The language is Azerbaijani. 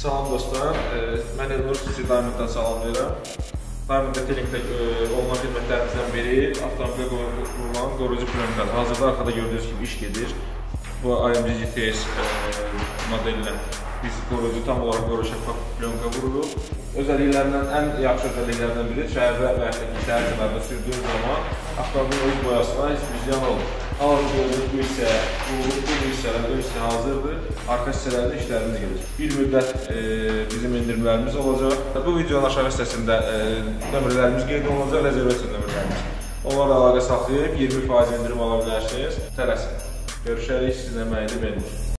Salam dostlar, mən Elnur, sizi Diamond'dan salamlayıram. Diamond Detailing-də olunan xidmətlərimizdən biri avtomobilə qurulan qoruyucu plyonkadır. Hazırda arxada gördüyünüz kimi iş gedir. Bu AMG GTS modelinə biz qoruyucu, tam olaraq qoruyucu şəffaf plyonka vururuq. Özəlliklərindən, ən yaxşı özəlliklərindən biri şəhərdə və yaxud şəhər kənarında sürdüyün zaman avtomobilin öz boyasına heç bir ziyan olmur. Hal-hazırda bu hissə vurulub, bu hissələr ön hissə hazırdır. Arxa hissələrdə işlərimiz gedir. Bir müddət bizim endirimlərimiz olacaq. Bu videonun aşağı hissəsində nömrələrimiz qeyd olunacaq, rezervasiya nömrələrimiz. Onlarla əlaqə saxlayıb 20% endirim ala bilərsiniz. Tələsin. Görüşərik, sizin əməyini verir.